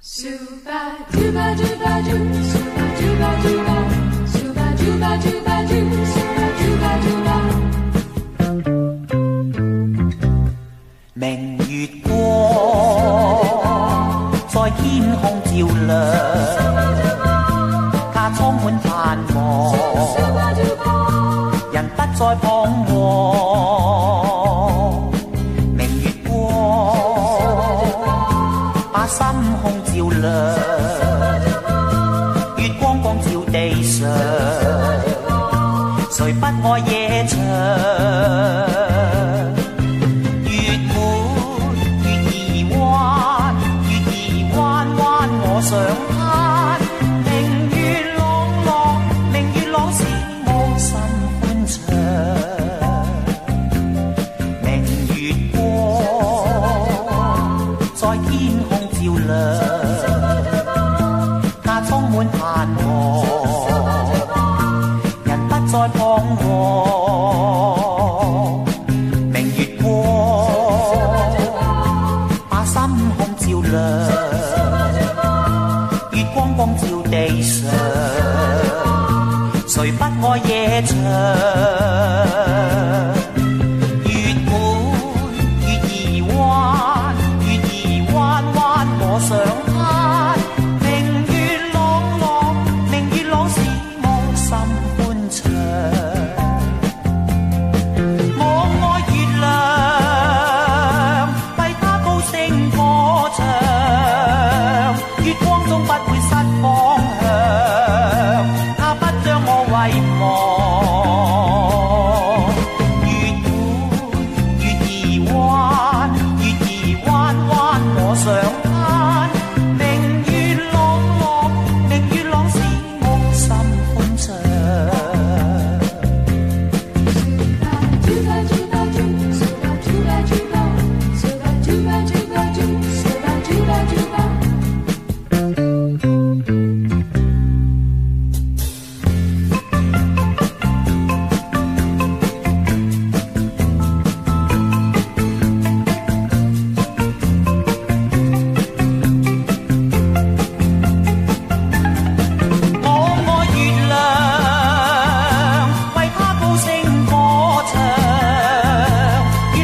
明月光在天空照亮，它充滿盼望，人不再彷徨。明月光把心空照亮，月光光照地上，誰不愛夜長？想他明月朗朗，明月朗使我心歡暢。明月光在天空照亮，它充滿盼望，人不再彷徨。明月光把心空照亮，光照地上，誰不愛夜長？月滿月兒彎，月兒彎彎我想他。明月朗朗，明月朗使我心歡暢。我愛月亮，為他高聲歌唱。月光中不會失方向，它不將我遺忘。月滿月兒彎，月兒彎彎我想他。明月朗朗，明月朗使我心歡暢。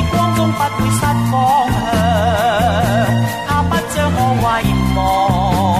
不會失方向，它不將我遺忘。